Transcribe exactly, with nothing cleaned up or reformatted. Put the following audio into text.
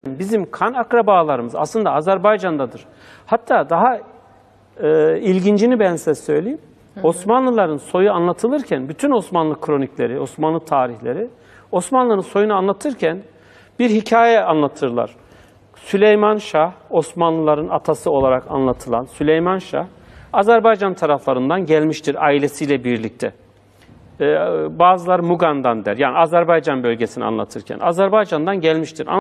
Bizim kan akrabalarımız aslında Azerbaycan'dadır. Hatta daha e, ilgincini ben size söyleyeyim. Hı hı. Osmanlıların soyu anlatılırken, bütün Osmanlı kronikleri, Osmanlı tarihleri, Osmanlı'nın soyunu anlatırken bir hikaye anlatırlar. Süleyman Şah, Osmanlıların atası olarak anlatılan Süleyman Şah, Azerbaycan taraflarından gelmiştir ailesiyle birlikte. Ee, bazıları Mugan'dan der, yani Azerbaycan bölgesini anlatırken. Azerbaycan'dan gelmiştir.